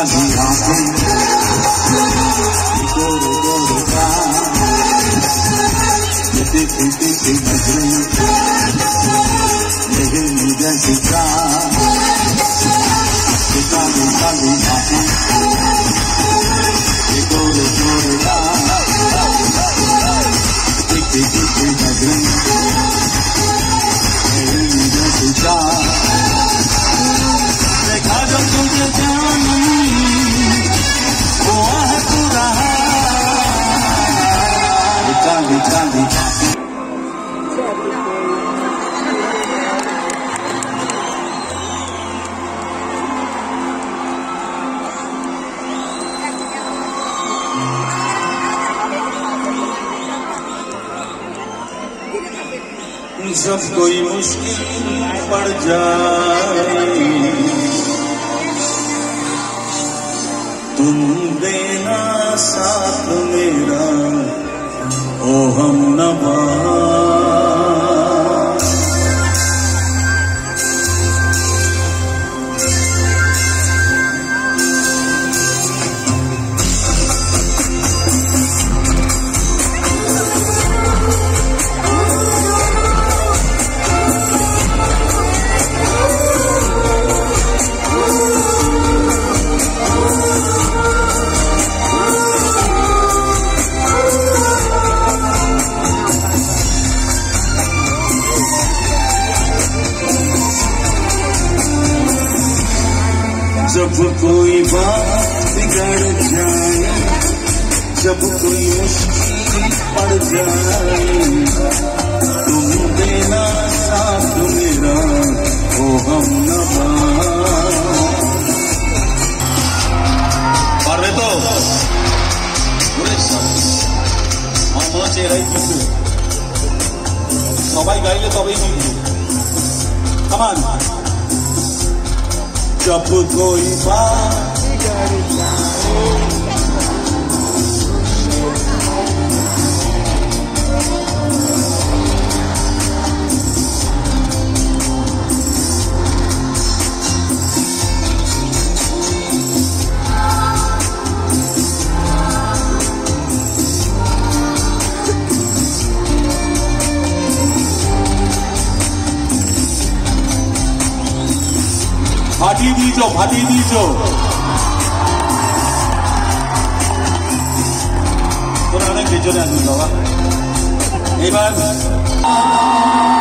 काली आंखें गोरे गोरे गाल देखी देखी नजरें मेरी जैसी चाल काली काली आंखें गोरे गोरे गाल देखी देखी नजरें मेरी जैसी चाल देखा जब तुझे जानम हुआ है पूरा काली काली जब कोई मुश्किल पड़ जाए तुम देना साथ मेरा ओ हमनवा जब कोई बात बिगड़ जाए जब कोई मुश्किल पड़ जाए तुम देना साथ मेरा ओ हमनवा পারবে তো আমার চেহারাই কিন্তু সবাই গাইলে তবেই কিন্তু কামান जब कोई बात बिगड़ जाए फाटी दीजो তোরা অনেক পেছনে আছিস বাবা এবার